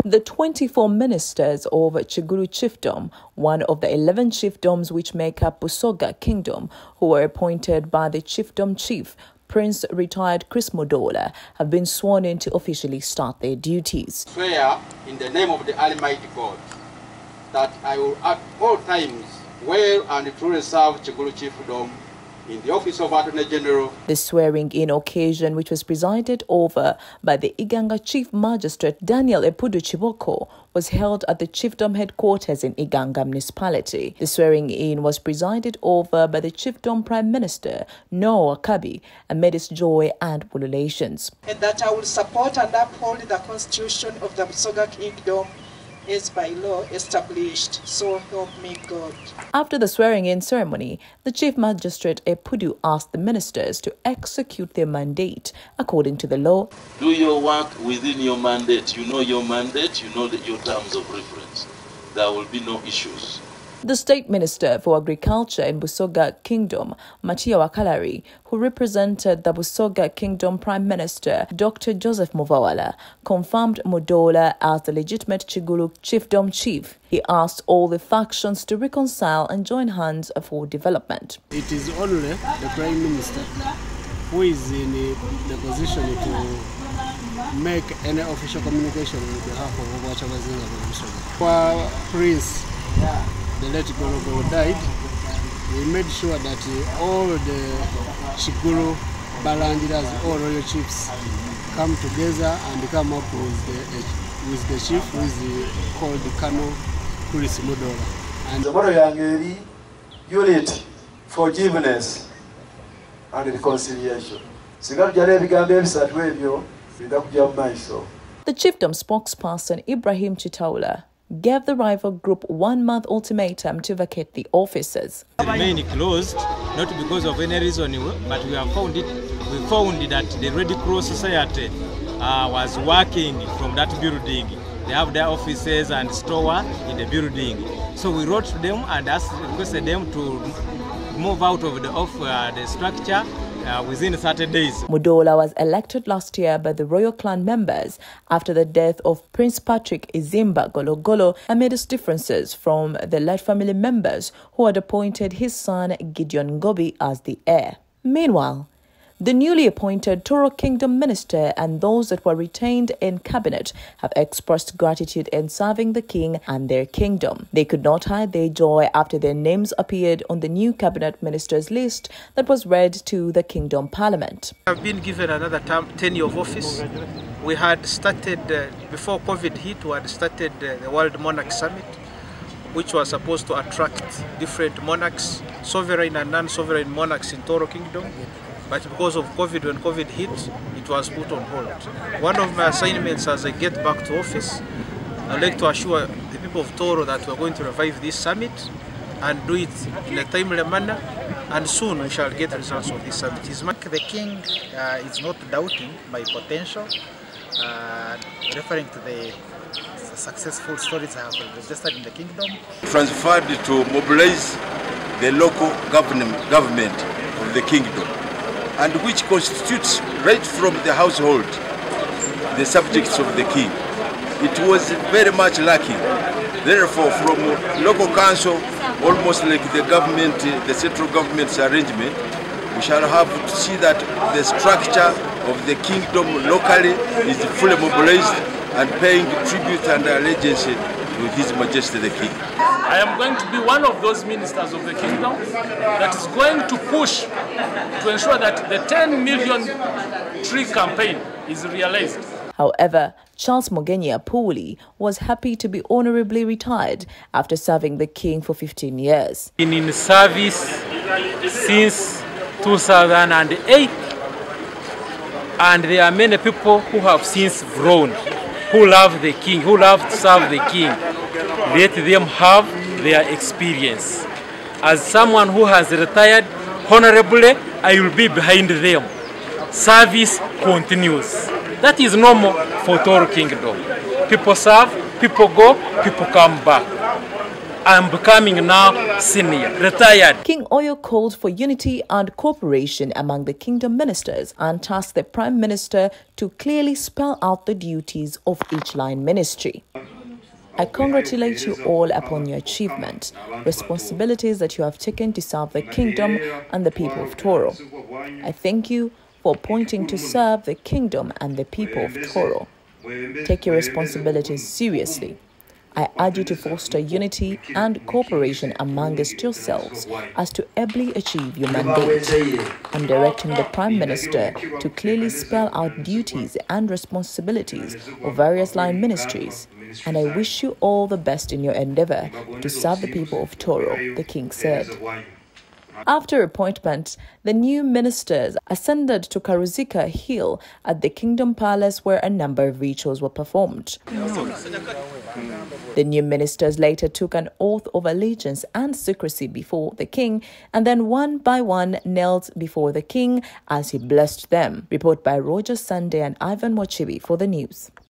The 24 ministers of Chiguru Chiefdom, one of the 11 chiefdoms which make up Busoga Kingdom, who were appointed by the chiefdom chief, Prince retired Chris Mudola, have been sworn in to officially start their duties. Swear in the name of the Almighty God that I will at all times well and truly serve Chiguru Chiefdom in the office of Attorney General. The swearing-in occasion, which was presided over by the Iganga Chief Magistrate Daniel Epudu Chiboko, was held at the chiefdom headquarters in Iganga Municipality. The swearing-in was presided over by the chiefdom Prime Minister Noah Kabi amidst joy and ululations. And that I will support and uphold the Constitution of the Busoga Kingdom is by law established, so help me God. After the swearing-in ceremony, the Chief Magistrate Epudu asked the ministers to execute their mandate according to the law. Do your work within your mandate. You know your mandate, you know your terms of reference. There will be no issues. The State Minister for Agriculture in Busoga Kingdom, Matia Wakalari, who represented the Busoga Kingdom Prime Minister, Dr. Joseph Muvawala, confirmed Mudola as the legitimate Chiguru Chiefdom chief. He asked all the factions to reconcile and join hands for development. It is only the Prime Minister who is in the position to make any official communication on behalf of Wachabazinga Busoga. While Prince, the late Gorogo died, we made sure that all the Chiguru Balangiras, all royal chiefs, come together and come up with the chief who is called Kano Chris Mudola. And the motto Yangeri, unity, forgiveness, and reconciliation. The chiefdom spokesperson Ibrahim Chitaula gave the rival group 1 month ultimatum to vacate the offices. Remain closed, not because of any reason, but we have found that the Red Cross Society was working from that building. They have their offices and store in the building. So we wrote to them and requested them to move out of the structure within 30 days. Mudola was elected last year by the royal clan members after the death of Prince Patrick Izimba Gologolo amidst differences from the late family members who had appointed his son Gideon Gobi as the heir. Meanwhile, the newly appointed Toro Kingdom minister and those that were retained in cabinet have expressed gratitude in serving the king and their kingdom. They could not hide their joy after their names appeared on the new cabinet ministers list that was read to the kingdom parliament. I've been given another tenure of office. We had started, before COVID hit, we had started the World Monarch Summit, which was supposed to attract different monarchs, sovereign and non-sovereign monarchs in Toro Kingdom. But because of COVID, when COVID hit, it was put on hold. One of my assignments as I get back to office, I'd like to assure the people of Toro that we're going to revive this summit and do it in a timely manner, and soon we shall get results of this summit. The king is not doubting my potential, referring to the successful stories I have registered in the kingdom. Transferred to mobilize the local government of the kingdom, and which constitutes right from the household the subjects of the king. It was very much lacking. Therefore, from local council, almost like the government, the central government's arrangement, we shall have to see that the structure of the kingdom locally is fully mobilized and paying tribute and allegiance to His Majesty the King. I am going to be one of those ministers of the kingdom that is going to push to ensure that the 10 million tree campaign is realized. However, Charles Mogenya Puli was happy to be honorably retired after serving the king for 15 years. Been in service since 2008, and there are many people who have since grown, who love the king, who love to serve the king. Let them have their experience. As someone who has retired honorably, I will be behind them. Service continues. That is normal for Toro Kingdom. People serve, people go, people come back. I'm becoming now senior, retired. King Oyo called for unity and cooperation among the kingdom ministers and tasked the Prime Minister to clearly spell out the duties of each line ministry. I congratulate you all upon your achievement, responsibilities that you have taken to serve the kingdom and the people of Toro. I thank you for appointing to serve the kingdom and the people of Toro. Take your responsibilities seriously. I urge you to foster unity and cooperation amongst yourselves as to ably achieve your mandate. I'm directing the Prime Minister to clearly spell out duties and responsibilities of various line ministries, and I wish you all the best in your endeavor to serve the people of Toro, the King said. After appointment, the new ministers ascended to Karuzika Hill at the Kingdom Palace, where a number of rituals were performed. The new ministers later took an oath of allegiance and secrecy before the king, and then one by one knelt before the king as he blessed them. Report by Roger Sunday and Ivan Mochibi for the news.